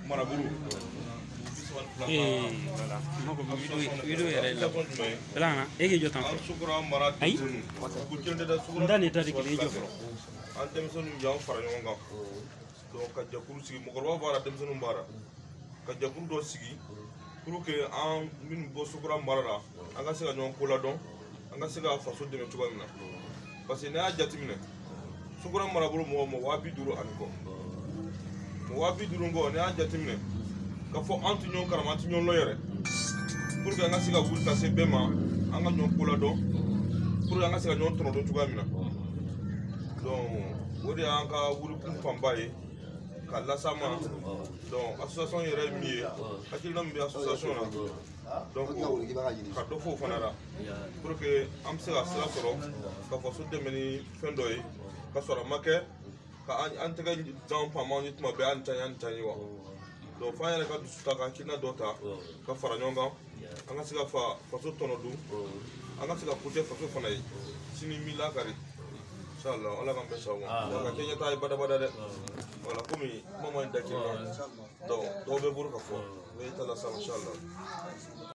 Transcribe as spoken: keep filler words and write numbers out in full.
maraburu eh voilà mako video video yɛrɛ la bala e k'i jɔ tan fɛ sukura mara ayi ku kende da sukura ndani ta de k'i jɔ fɔlɔ an denmisɛnninw y'an fara ɲɔgɔn kan donc ka jɛkulu sigi mɔgɔkɔrɔba b'a la denmisɛnninw b'a la ka jɛkulu dɔ sigi pour que an minnu bɔ sukura mara la an ka se ka ɲɔgɔn ko ladɔn an ka se ka faso dɛmɛ cogoya min na parce que n'i y'a jateminɛ sukura marabolo mɔgɔ mɔgɔ waa bi duuru ani kɔ mɔgɔ waa bi duuru kɔ n'i y'a jateminɛ ka fɔ an tɛ ɲɔgɔn karama an tɛ ɲɔgɔn lɔ yɛrɛ pour que an ka se ka wuli ka se bɛɛ ma an ka ɲɔgɔn ko ladɔn pour que an ka se ka ɲɔgɔn tɔnɔdɔn cogoya min na donc o de y'an ka wulikun fanba ye ka las'an ma donc association yɛrɛ ye min ye hakilina min bɛ association na donc ka dɔ fɔ o fana la pour que an bɛ se ka sira sɔrɔ ka faso dɛmɛ ni fɛn dɔ ye ka sɔrɔ a ma kɛ ka an tɛgɛ jan faamaw ye tuma bɛɛ an tan ye an tan ye wa donc f'an yɛrɛ ka dusu ta ka hakilina dɔ ta ka fara ɲɔgɔn kan an ka se ka fa faso tɔnɔ dun an ka se ka ko kɛ faso fana ye sini mi lakari inshallah ala k'an bɛɛ sɔn ma ka kɛ ɲɛtaa ye badabada dɛ voilà komi kuma ma ɲi da kelen na donc dɔw bɛ bolo ka fɔ n bɛ taa la sa inshallah